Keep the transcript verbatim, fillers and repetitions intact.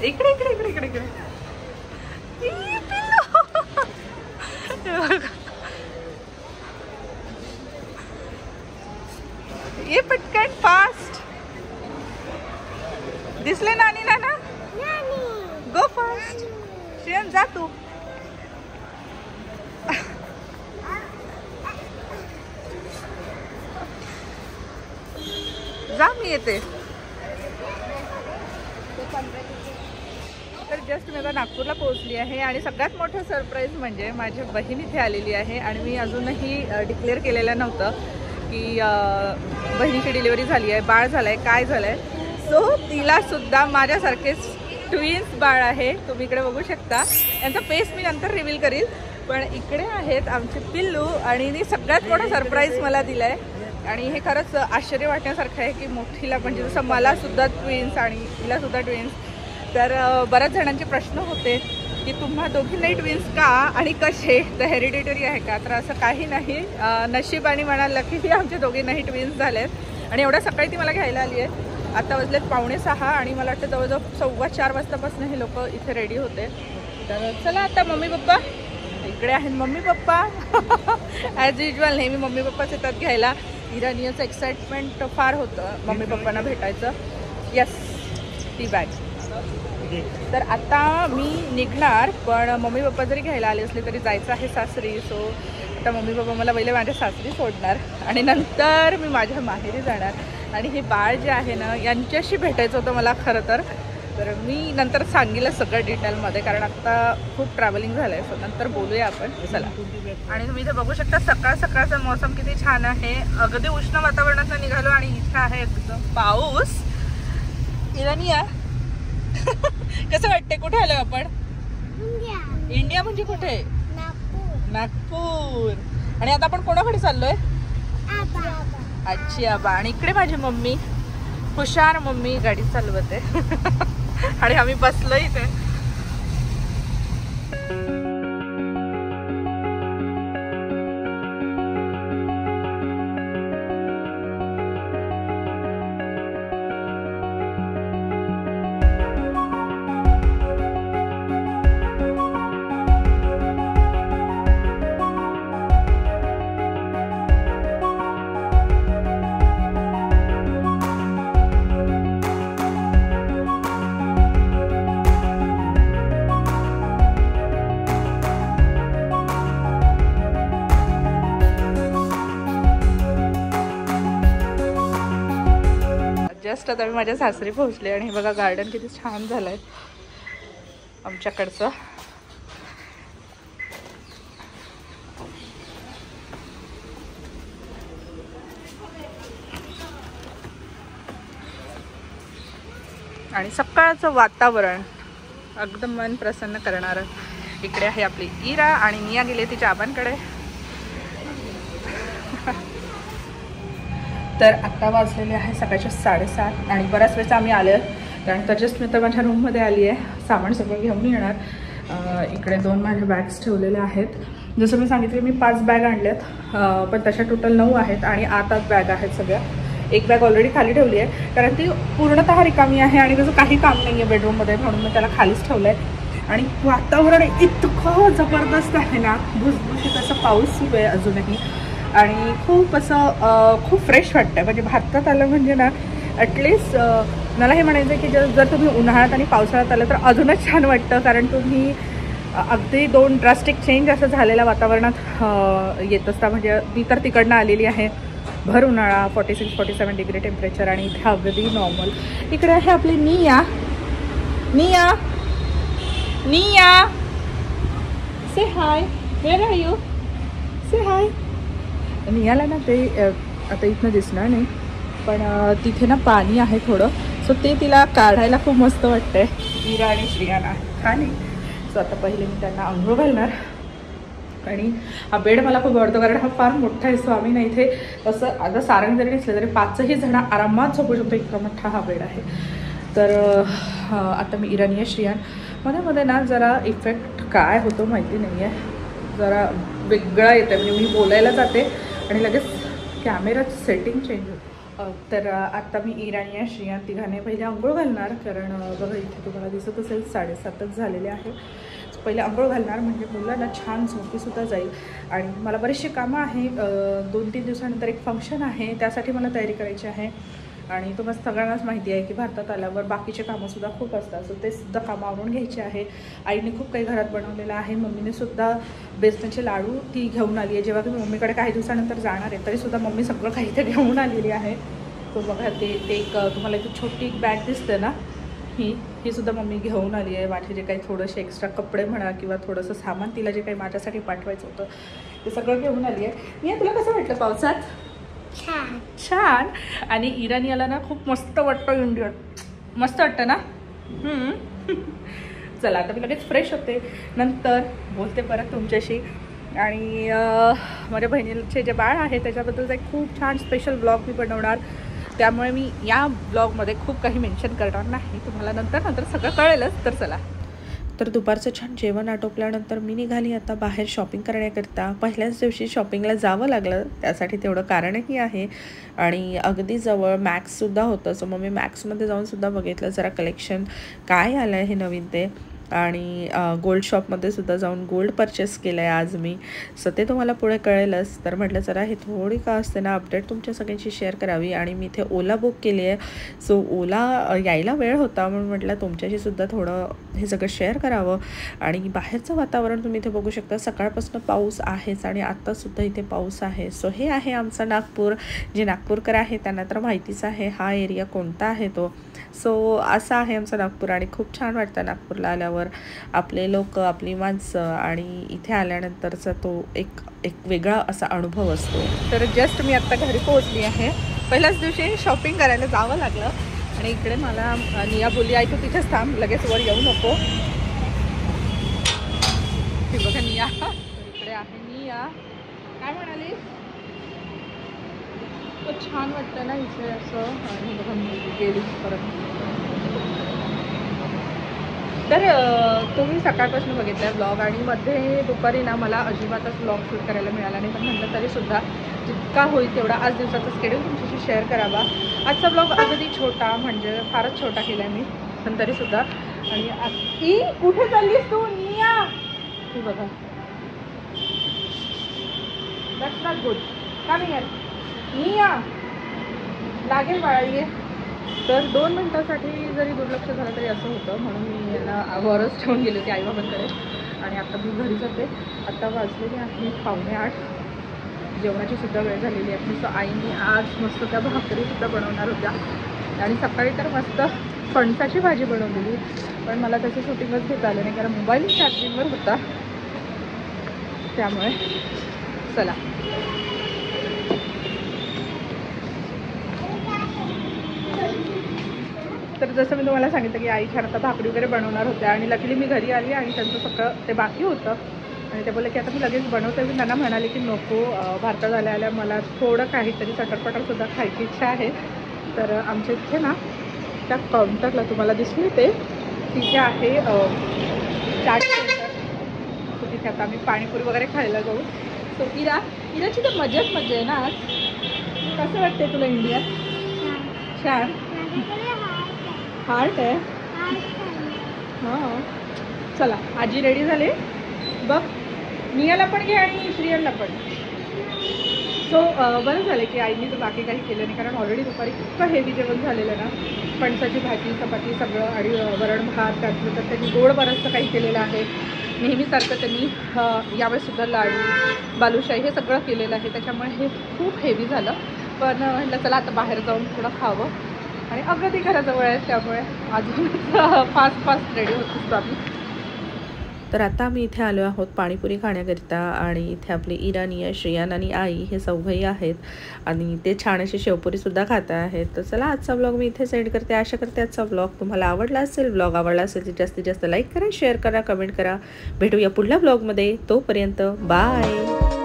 इकडे इकडे इकडे इकडे इकडे ये पटकन फास्ट दिसले नानी ना ना गो फास्ट श्रेयन जा तू जा मी येते तर जस्ट मी आता नागपूरला पोहोचली आहे आणि सगळ्यात मोठं सरप्राईज म्हणजे माझी बहीण इथे आलेली आहे आणि मी अजूनही डिक्लेअर केलेलं नव्हतं की बहिणीची डिलिव्हरी झाली आहे, बाळ झालं आहे, काय झालं आहे. सो तिलासुद्धा माझ्यासारखेच ट्विन्स बाळ आहे, तुम्ही इकडे बघू शकता. यांचा फेस मी नंतर रिव्हील करील, पण इकडे आहेत आमचे पिल्लू आणि सगळ्यात मोठा सरप्राईज मला दिला आहे. आणि हे खरंच आश्चर्य वाटण्यासारखं आहे की मोठीला म्हणजे जसं मलासुद्धा ट्विन्स आणि तिलासुद्धा ट्विन्स. तर बऱ्याच जणांचे प्रश्न होते की तुम्हा दोघींनाही ट्विन्स का आणि कसे, तर हेरिडिटरी आहे का, तर असं काही नाही. नशीब आणि म्हणाल लकीली आमच्या दोघींनाही ट्विन्स झाले आहेत आणि एवढ्या सकाळी ती मला घ्यायला आली आहे. आता वाजलेत पावणे सहा आणि मला वाटतं जवळजवळ सव्वा चार वाजतापासून हे लोक इथे रेडी होते. तर चला आता मम्मी पप्पा इकडे आहेत. मम्मी पप्पा ॲज युजल नेहमी मम्मी पप्पाच येतात घ्यायला. इराणीचं एक्साइटमेंट फार होतं मम्मी पप्पांना भेटायचं. यस ती बॅग. तर आता मी निघणार, पण मम्मी पप्पा जरी घ्यायला आले असले तरी जायचं आहे सासरी. सो आता मम्मी पप्पा मला पहिले माझ्या सासरी सोडणार आणि नंतर मी माझ्या माहेरी जाणार. आणि हे बाळ जे आहे ना यांच्याशी भेटायचं होतं मला खरं तर. तर मी नंतर सांगेल सगळं डिटेलमध्ये, कारण आता खूप ट्रॅव्हलिंग झालं आहे. सो नंतर बोलूया आपण. चला. आणि तुम्ही इथे बघू शकता सकाळ सकाळचा मौसम किती छान आहे. अगदी उष्ण वातावरणात निघालो आणि इथे आहे एकदम पाऊस. इराणिया कसं वाटते? कुठे आलो आपण? इंडिया म्हणजे कुठे? नागपूर. आणि आता आपण कोणाकडे चाललोय? आजी आबा. आणि इकडे माझी मम्मी, हुशार मम्मी गाडी चालवते आणि आम्ही बसलो इथे. जस्ट आता मी माझ्या सासरी पोहोचले आणि बघा गार्डन किती छान झालं आहे आमच्याकडचं. आणि सकाळचं वातावरण एकदम मन प्रसन्न करणारं. इकडे आहे आपली इरा आणि निया गेली तिच्या आबांकडे. तर आत्ता वाजलेले आहे सकाळचे साडेसात आणि बऱ्याच वेळेस आम्ही आले त्यानंतर जस्ट मी तर माझ्या रूममध्ये आली आहे. सामान सगळं घेऊन येणार. इकडे दोन माझ्या बॅग्स ठेवलेल्या आहेत. जसं मी सांगितलं मी पाच बॅग आणल्यात, पण तशा टोटल नऊ आहेत आणि आठ आठ बॅग आहेत सगळ्या. एक बॅग ऑलरेडी खाली ठेवली आहे कारण ती पूर्णतः रिकामी आहे आणि त्याचं काही काम नाही आहे बेडरूममध्ये, म्हणून मी त्याला खालीच ठेवलं आहे. आणि वातावरण इतकं जबरदस्त आहे ना, भुसभुशीत असं पाऊस सुरू आहे अजूनही आणि खूप असं खूप फ्रेश वाटतं. म्हणजे भारतात आलं म्हणजे ना ॲटलिस्ट मला हे म्हणायचं आहे की जर जर तुम्ही उन्हाळ्यात आणि पावसाळ्यात आलं तर अजूनच छान वाटतं, कारण तुम्ही अगदी दोन ड्रास्टिक चेंज असं झालेल्या वातावरणात येत असता. म्हणजे मी तर तिकडनं आलेली आहे, भर उन्हाळा, forty six forty seven degree temperature आणि इथे अगदी नॉर्मल. इकडे आहे आपली Nia. Nia Nia say hi. Where are you? Say hi. नियाला ना ते आता इथनं दिसणार नाही, पण तिथे ना पाणी आहे थोडं, सो ते तिला काढायला खूप मस्त वाटतंय. इरा आणि श्रियाना खाली. सो आता पहिले मी त्यांना अंघोळ घालणार. आणि हा बेड मला खूप आवडतो कारण हा फार मोठा आहे. सो आम्ही ना इथे असं आता सारंग जरी दिसलं तरी पाचही जण आरामात झोपू शकतो, इतका मोठा हा बेड आहे. तर आता मी इराणी श्रियान मध्ये मध्ये ना जरा इफेक्ट काय होतो माहिती नाही आहे, जरा वेगळा येतं. म्हणजे मी बोलायला जाते आणि लगेच कॅमेराचं सेटिंग चेंज होते. तर आत्ता मी इराणी आणि श्रिया तिघांनी पहिले आंघोळ घालणार, कारण बघा इथे तुम्हाला दिसत असेल साडेसातच झालेले आहे. पहिले आंघोळ घालणार म्हणजे मुलांना छान झोपीसुद्धा जाईल. आणि मला बरीचशी कामं आहे, दोन तीन दिवसानंतर एक फंक्शन आहे, त्यासाठी मला तयारी करायची आहे. आणि तुम्हाला सगळ्यांनाच माहिती आहे की भारतात आल्यावर बाकीचे कामंसुद्धा खूप असतात, सो ते सुद्धा कामं आवरून घ्यायचे आहे. आईने खूप काही घरात बनवलेलं आहे. मम्मीने सुद्धा बेसनाचे लाडू ती घेऊन आली आहे. जेव्हा की मम्मीकडे काही दिवसानंतर जाणार आहे तरीसुद्धा मम्मी सगळं काही ते घेऊन आलेली आहे. तो बघा ते ते एक तुम्हाला इथे छोटी एक बॅग दिसते ना, ही ही सुद्धा मम्मी घेऊन आली आहे. माझे जे काही थोडेसे एक्स्ट्रा कपडे म्हणा किंवा थोडंसं सामान तिला जे काही माझ्यासाठी पाठवायचं होतं ते सगळं घेऊन आली आहे. मी तुला कसं वाटलं पावसात? छान छान. आणि इराणीला ना खूप मस्त वाटतं इंडियात, मस्त वाटतं ना. चला आता मी लगेच फ्रेश होते, नंतर बोलते परत तुमच्याशी. आणि माझ्या बहिणीचे जे बाळ आहे त्याच्याबद्दलचा एक खूप छान स्पेशल ब्लॉग मी बनवणार, त्यामुळे मी या ब्लॉगमध्ये खूप काही मेन्शन करणार नाही. तुम्हाला नंतर नंतर सगळं कळेलच. तर चला. तर दुपारचं छान जेवण आटोपल्यानंतर मी निघाली आता बाहेर शॉपिंग करण्याकरिता. पहिल्याच दिवशी शॉपिंगला जावं लागलं, त्यासाठी तेवढं कारणही आहे. आणि अगदी जवळ मॅक्ससुद्धा होतं, सो मग मी मॅक्समध्ये जाऊनसुद्धा बघितलं जरा कलेक्शन काय आलं आहे हे नवीन ते. आणि गोल्ड शॉपमध्ये सुद्धा जाऊन गोल्ड परचेस केलं आहे आज मी, सो ते तुम्हाला पुढे कळेलच. तर म्हटलं जरा हे थोडी का असते ना अपडेट तुमच्या सगळ्यांशी शेअर करावी. आणि मी इथे ओला बुक केली आहे, सो ओला यायला वेळ होता म्हणून म्हटलं तुमच्याशी सुद्धा थोडं हे सगळं शेअर करावं. आणि बाहेरचं वातावरण तुम्ही इथे बघू शकता, सकाळपासून पाऊस आहेच आणि आत्तासुद्धा इथे पाऊस आहे. सो हे आहे आमचं नागपूर. जे नागपूरकर आहे त्यांना तर माहितीच आहे हा एरिया कोणता आहे तो. सो असं आहे आमचं नागपूर आणि खूप छान वाटतं नागपूरला आल्यावर. आपले लोक, आपली माणसं आणि इथे आल्यानंतरचा तो एक एक वेगळा असा अनुभव असतो. तर जस्ट मी आत्ता घरी पोहोचली आहे. पहिल्याच दिवशी शॉपिंग करायला जावं लागलं आणि इकडे मला निया बोलली आहे तू तिथेच थांब, लगेच वर येऊ नको. ती बघा निया इकडे आहे. निया काय म्हणाली? छान वाटतं ना इथे असं. आणि बघा मी गेली परत. तर तुम्ही सकाळपासून बघितलं ब्लॉग आणि मध्ये दुपारी ना मला अजिबातच ब्लॉग शूट करायला मिळाला नाही, पण म्हटलं तरीसुद्धा जितका होईल तेवढा आज दिवसाचा स्केड्यूल तुमच्याशी शेअर करावा. आजचा ब्लॉग अगदी छोटा, म्हणजे फारच छोटा केला आहे मी, पण तरीसुद्धा. आणि ई कुठे चाललीस तू? निया तू बघा, दॅट्स नॉट गुड. का नाही यार निया, लागेल बाळा ये. तर दोन मिनटासाठी जरी दुर्लक्ष झालं तरी असं होतं, म्हणून मी यांना वरच ठेवून गेले होते आईबाबांकडे. आणि आता मी घरी जाते. आत्ता वाजलेली आहे पावणे आठ, जेवणाची सुद्धा वेळ झालेली आहे. सो आईने आज मस्त त्या भाकरीसुद्धा बनवणार होत्या. आणि सकाळी तर मस्त फणसाची भाजी बनवलेली, पण मला त्याचं शूटिंगच घेता आलं नाही कारण मोबाईल चार्जिंगवर होता, त्यामुळे. चला. तर जसं मी तुम्हाला सांगितलं की आई छान आता भाकरी वगैरे बनवणार होत्या आणि लकीली मी घरी आली आणि त्यांचं सगळं ते बाकी होतं. आणि ते बोलले की आता मी लगेच बनवते. मी त्यांना म्हणाले की नको, भारतात आल्या आल्या मला थोडं काहीतरी चटरपटरसुद्धा खायची इच्छा आहे. तर आमच्या इथे ना त्या काउंटरला तुम्हाला दिसले ते तिथे आहे चाट सेंटर, सो तिथे आता आम्ही पाणीपुरी वगैरे खायला जाऊ. सो इरा इराची तर मजाच मजा आहे ना आज. कसं वाटते तुला इंडियात? छान. हार्ट आहे. हां चला, आजी रेडी झाले बघ. नियाला पण घे आणि श्रियांना पण. सो बरं झालं की आईने तर बाकी काही केलं नाही, कारण ऑलरेडी दुपारी इतकं हेवी जेवण झालेलं ना, फणसाची भाजी चपाती सगळं आणि वरण भात घातलं. तर त्यांनी गोड बरंचसं काही केलेलं आहे. नेहमीसारखं त्यांनी यावेळेसुद्धा लाडू बालुशाही हे सगळं केलेलं आहे, त्याच्यामुळे हे खूप हेवी झालं. पण म्हटलं चला आता बाहेर जाऊन थोडं खावं. आणि अगदी घराजवळ आहे त्यामुळे अजून फास्ट फास्ट रेडी होत असतो आम्ही. तर आता आम्ही इथे आलो आहोत पाणीपुरी खाण्याकरिता. आणि इथे आपली इराणी, श्रियान आणि आई हे चौघही आहेत आणि ते छान अशी शेवपुरीसुद्धा खात आहेत. तर चला आजचा ब्लॉग मी इथे सेंड करते. आशा करते आजचा ब्लॉग तुम्हाला आवडला असेल. ब्लॉग आवडला असेल तर जास्तीत जास्त लाईक करा, शेअर करा, कमेंट करा. भेटूया पुढल्या ब्लॉगमध्ये. तोपर्यंत बाय.